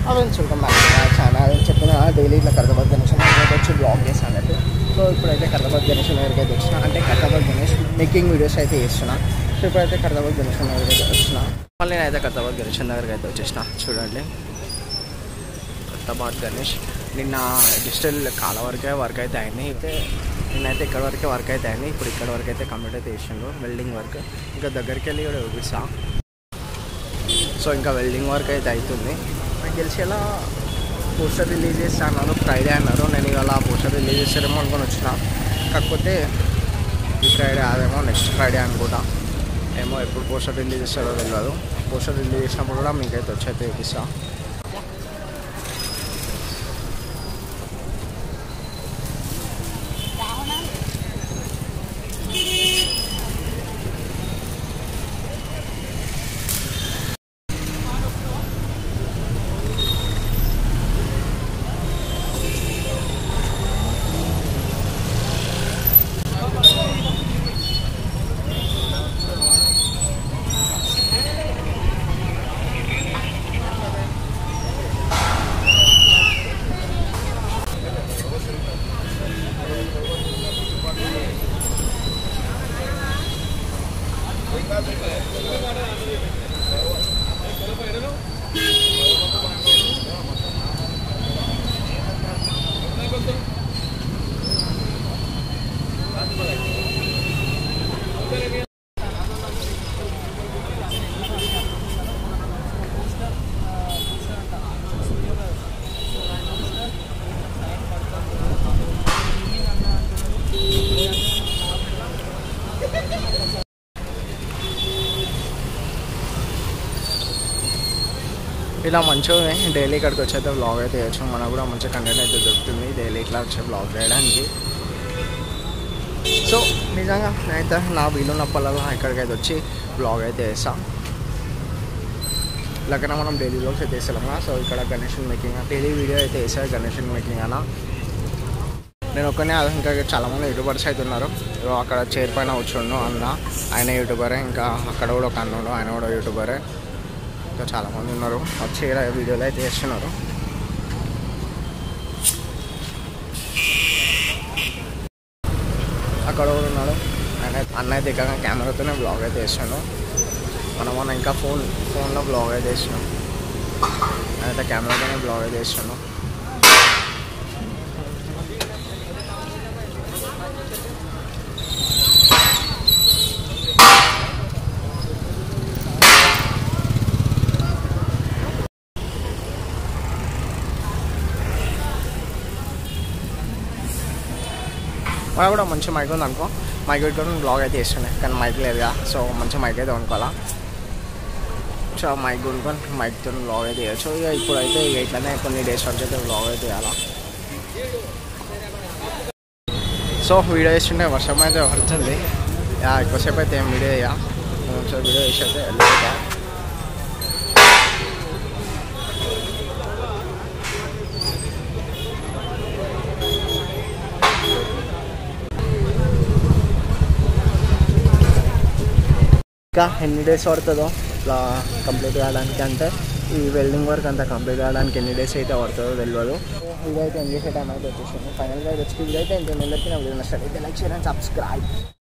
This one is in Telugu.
Friends welcome back to my channel. చెప్పిన డైలీ ఇట్లా ఖైరతాబాద్ గణేష్ వచ్చి బ్లాగ్ చేస్తాను అన్నట్టు. సో ఇప్పుడైతే ఖైరతాబాద్ గణేష్ దగ్గరికి అయితే వచ్చిన, అంటే ఖైరతాబాద్ గణేష్ మేకింగ్ వీడియోస్ అయితే చేస్తున్నా. సో ఇప్పుడైతే ఖైరతాబాద్ గణేష్ దగ్గరికి అయితే వచ్చిన. మళ్ళీ నేనైతే ఖైరతాబాద్ గణేష్ దగ్గరికి అయితే వచ్చేసిన. చూడండి ఖైరతాబాద్ గణేష్ నిన్న డిజిటల్ కాల వరకే వర్క్ అయితే అయింది. అయితే నిన్నైతే ఇక్కడ వరకే వర్క్ అయితే అయింది. ఇప్పుడు ఇక్కడ వరకు అయితే కంప్లీట్ అయితే చేసిండు వెల్డింగ్ వర్క్. ఇంకా దగ్గరికి వెళ్ళి కూడా చూపిస్తా. సో ఇంకా వెల్డింగ్ వర్క్ అయితే అవుతుంది. నాకు తెలిసి ఎలా పోస్టర్ రిలీజ్ చేస్తా అన్నారు, ఫ్రైడే అన్నారు. నేను ఇవాళ పోస్టర్ రిలీజ్ చేస్తారేమో అనుకొని వచ్చిన. కాకపోతే ఈ ఫ్రైడే అదేమో నెక్స్ట్ ఫ్రైడే అనుకుంటా. ఏమో ఎప్పుడు పోస్టర్ రిలీజ్ చేస్తారో తెలియదు. పోస్టర్ రిలీజ్ చేసినప్పుడు కూడా మీకైతే వచ్చి అయితే చూపిస్తా. ఇలా మంచిగా డైలీ ఇక్కడికి వచ్చైతే బ్లాగ్ అయితే చేయొచ్చు. మనకు కూడా మంచి కంటెంట్ అయితే దొరుకుతుంది డైలీ ఇట్లా వచ్చే బ్లాగ్ చేయడానికి. సో నిజంగా నేనైతే నా వీలున్నప్పల్లా ఇక్కడికైతే వచ్చి బ్లాగ్ అయితే వేస్తాను. ఇలాగైనా మనం డైలీ బ్లాగ్స్ అయితే వేస్తాం కదా. సో ఇక్కడ గణేష్ మేకింగ్ డైలీ వీడియో అయితే వేసాను గణేష్ మేకింగ్ అన్న. నేను ఒక్కనే ఇంకా చాలామంది యూట్యూబర్స్ అయితే ఉన్నారు. అక్కడ చైర్ పైన కూర్చుండు అన్న, ఆయన యూట్యూబరే. ఇంకా అక్కడ కూడా ఒక అన్నాడు, ఆయన కూడా యూట్యూబరే. ఇంకా చాలామంది ఉన్నారు వచ్చి వీడియోలు అయితే చేస్తున్నారు. అక్కడ కూడా ఉన్నాడు అన్న అయితే ఇక్కడ కెమెరాతోనే బ్లాగ్ అయితే వేసాడు. మనం ఇంకా ఫోన్లో బ్లాగ్ అయితే వేసినాం. అయితే కెమెరాతోనే బ్లాగ్ అయితే వేసాడు. మనకు కూడా మంచి మైక్ ఉంది అనుకో, మైక్ పెట్టుకొని బ్లాగ్ అయితే వేస్తున్నాయి. కానీ మైక్ లేదుగా, సో మంచి మైక్ అయితే కొనుక్కోవాలా. సో మైక్ కొనుక్కొని మైక్తో బ్లాగ్ అయితే వేయచ్చు. ఇక ఇప్పుడైతే ఇట్లనే కొన్ని డేస్ వరకు అయితే బ్లాగ్ అయితే వేయాలా. సో వీడియో వేస్తుంటే వర్షం అయితే పడుతుంది. ఎక్కువసేపు అయితే ఏం వీడియో వేయ, సో వీడియో వేసి అయితే వెళ్ళిపోతా. ఇంకా ఎన్ని డేస్ పడుతుందో ఇట్లా కంప్లీట్ కావడానికి, అంటే ఈ వెల్డింగ్ వర్క్ అంతా కంప్లీట్ కావడానికి ఎన్ని డేస్ అయితే పడుతుందో తెలియదు. ఇదైతే ఎంజాయ్ చేసే టైం అయితే వచ్చేసింది. ఫైనల్గా వచ్చి ఇదైతే ఎంతో అందరికీ నా వీడియో నచ్చితే లైక్ షేర్ అండ్ సబ్స్క్రైబ్.